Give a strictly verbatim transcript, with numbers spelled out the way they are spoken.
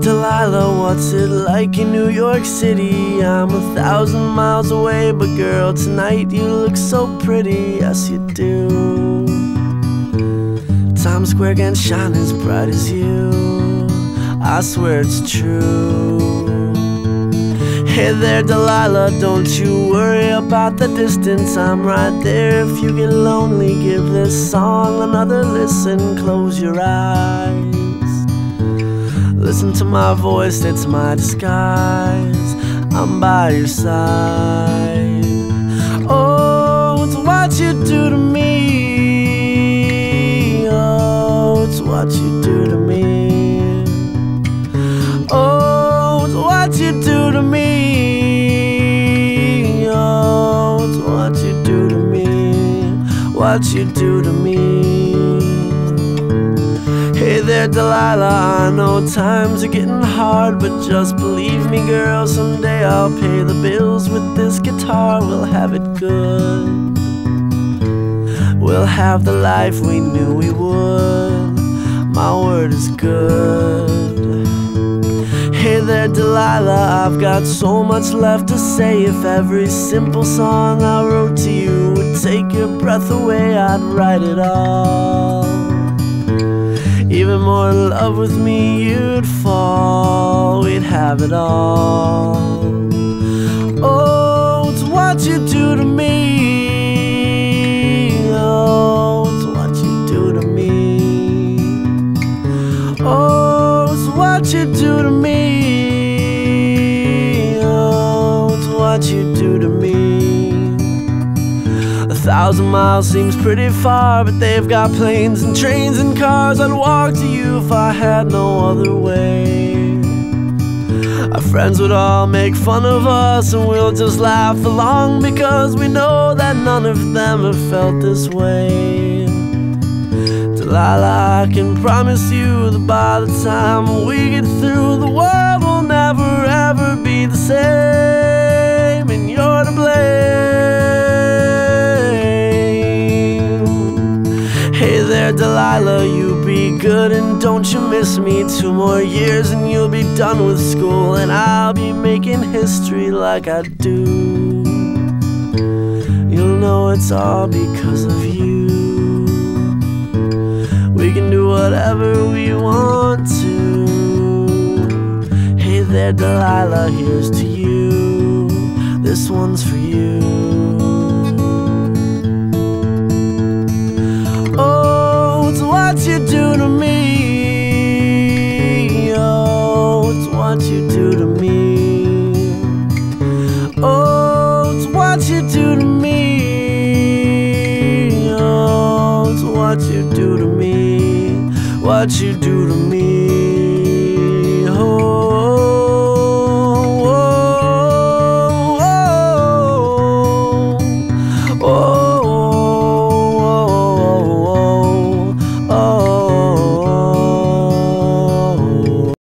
Delilah, what's it like in New York City? I'm a thousand miles away, but girl, tonight you look so pretty, yes you do. Times Square can't shine as bright as you, I swear it's true. Hey there Delilah, don't you worry about the distance, I'm right there. If you get lonely, give this song another listen. Close your eyes, listen to my voice, it's my disguise. I'm by your side. Oh, it's what you do to me. Oh, it's what you do to me. Oh, it's what you do to me. Oh, it's what you do to me. What you do to me. Hey there Delilah, I know times are getting hard, but just believe me girl, someday I'll pay the bills with this guitar. We'll have it good, we'll have the life we knew we would. My word is good. Hey there Delilah, I've got so much left to say. If every simple song I wrote to you would take your breath away, I'd write it all. Even more in love with me you'd fall, we'd have it all. Oh, it's what you do to me. Oh, it's what you do to me. Oh, it's what you do to me. Oh, it's what you do to me. A thousand miles seems pretty far, but they've got planes and trains and cars. I'd walk to you if I had no other way. Our friends would all make fun of us, and we'll just laugh along, because we know that none of them have felt this way. Delilah, I can promise you that by the time we get through, the world will never ever be the same, and you're to blame. Hey there Delilah, you be good and don't you miss me. Two more years and you'll be done with school, and I'll be making history like I do. You'll know it's all because of you. We can do whatever we want to. Hey there Delilah, here's to you. This one's for you. Oh, it's what you do to me. Oh, it's what you do to me. Oh, it's what you do to me. Oh, it's what you do to me. What you do to me.